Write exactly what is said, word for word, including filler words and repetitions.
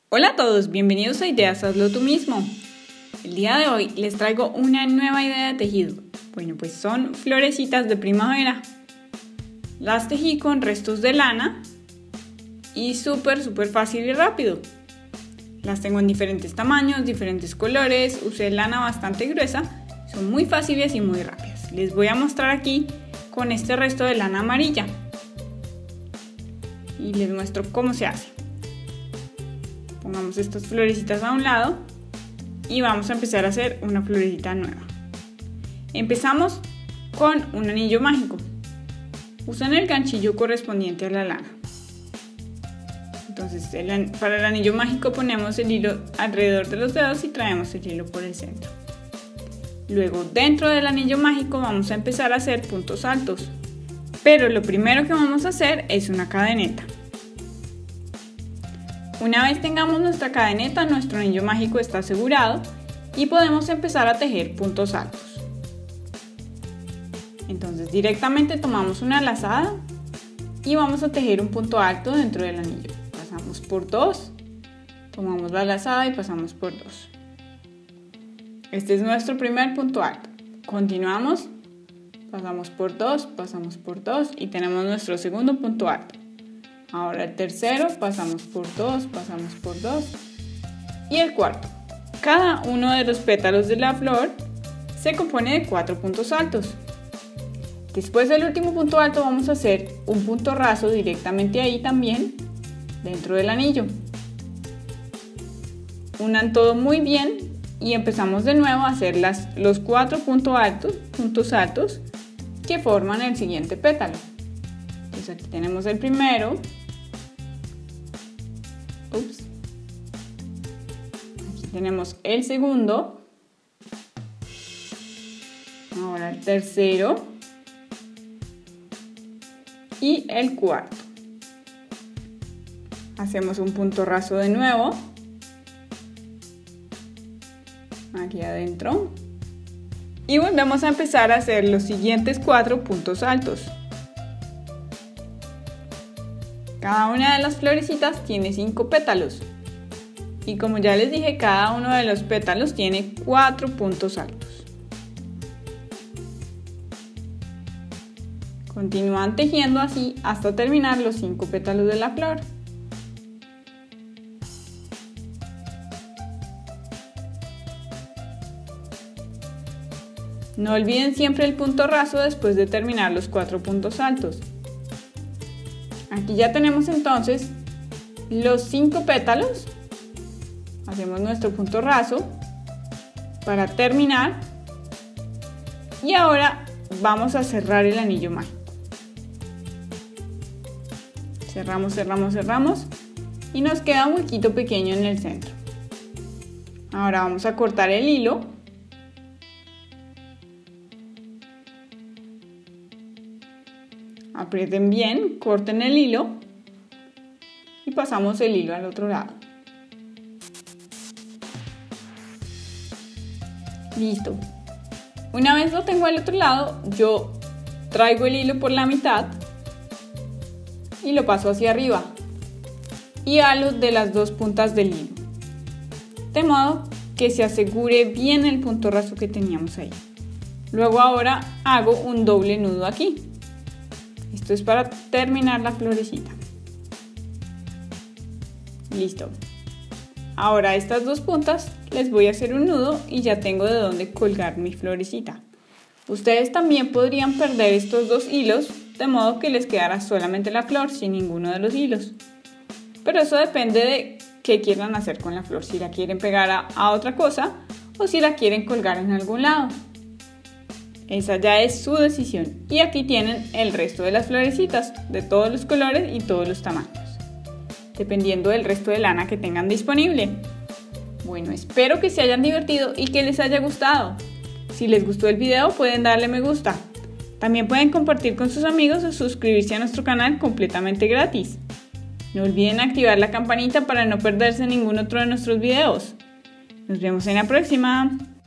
Hola a todos, bienvenidos a Ideas Hazlo Tú Mismo. El día de hoy les traigo una nueva idea de tejido. Bueno, pues son florecitas de primavera. Las tejí con restos de lana y súper súper fácil y rápido. Las tengo en diferentes tamaños, diferentes colores, usé lana bastante gruesa, son muy fáciles y muy rápidas. Les voy a mostrar aquí con este resto de lana amarilla y les muestro cómo se hace. Pongamos estas florecitas a un lado y vamos a empezar a hacer una florecita nueva. Empezamos con un anillo mágico. Usan el ganchillo correspondiente a la lana. Entonces el, para el anillo mágico ponemos el hilo alrededor de los dedos y traemos el hilo por el centro. Luego dentro del anillo mágico vamos a empezar a hacer puntos altos. Pero lo primero que vamos a hacer es una cadeneta. Una vez tengamos nuestra cadeneta, nuestro anillo mágico está asegurado y podemos empezar a tejer puntos altos. Entonces directamente tomamos una lazada y vamos a tejer un punto alto dentro del anillo. Pasamos por dos, tomamos la lazada y pasamos por dos. Este es nuestro primer punto alto. Continuamos, pasamos por dos, pasamos por dos y tenemos nuestro segundo punto alto. Ahora el tercero, pasamos por dos, pasamos por dos y el cuarto. Cada uno de los pétalos de la flor se compone de cuatro puntos altos. Después del último punto alto vamos a hacer un punto raso directamente ahí también dentro del anillo. Unan todo muy bien y empezamos de nuevo a hacer las, los cuatro puntos altos, puntos altos que forman el siguiente pétalo. Entonces aquí tenemos el primero. Ups. Aquí tenemos el segundo. Ahora el tercero. Y el cuarto. Hacemos un punto raso de nuevo. Aquí adentro. Y volvemos a empezar a hacer los siguientes cuatro puntos altos. Cada una de las florecitas tiene cinco pétalos. Y como ya les dije, cada uno de los pétalos tiene cuatro puntos altos. Continúan tejiendo así hasta terminar los cinco pétalos de la flor. No olviden siempre el punto raso después de terminar los cuatro puntos altos. Aquí ya tenemos entonces los cinco pétalos. Hacemos nuestro punto raso para terminar. Y ahora vamos a cerrar el anillo mágico. Cerramos, cerramos, cerramos. Y nos queda un huequito pequeño en el centro. Ahora vamos a cortar el hilo. Aprieten bien, corten el hilo y pasamos el hilo al otro lado. Listo. Una vez lo tengo al otro lado, yo traigo el hilo por la mitad y lo paso hacia arriba y halo de las dos puntas del hilo, de modo que se asegure bien el punto raso que teníamos ahí. Luego ahora hago un doble nudo aquí. Esto es para terminar la florecita. Listo. Ahora a estas dos puntas les voy a hacer un nudo y ya tengo de dónde colgar mi florecita. Ustedes también podrían perder estos dos hilos, de modo que les quedara solamente la flor sin ninguno de los hilos. Pero eso depende de qué quieran hacer con la flor, si la quieren pegar a, a otra cosa o si la quieren colgar en algún lado. Esa ya es su decisión. Y aquí tienen el resto de las florecitas, de todos los colores y todos los tamaños, dependiendo del resto de lana que tengan disponible. Bueno, espero que se hayan divertido y que les haya gustado. Si les gustó el video pueden darle me gusta. También pueden compartir con sus amigos o suscribirse a nuestro canal completamente gratis. No olviden activar la campanita para no perderse ningún otro de nuestros videos. Nos vemos en la próxima.